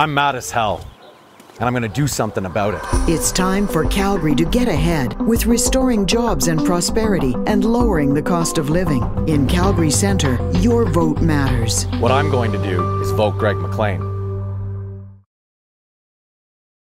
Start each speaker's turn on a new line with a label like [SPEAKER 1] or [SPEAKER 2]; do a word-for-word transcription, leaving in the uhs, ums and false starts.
[SPEAKER 1] I'm mad as hell, and I'm gonna do something about it.
[SPEAKER 2] It's time for Calgary to get ahead with restoring jobs and prosperity and lowering the cost of living. In Calgary Centre, your vote matters.
[SPEAKER 1] What I'm going to do is vote Greg McLean.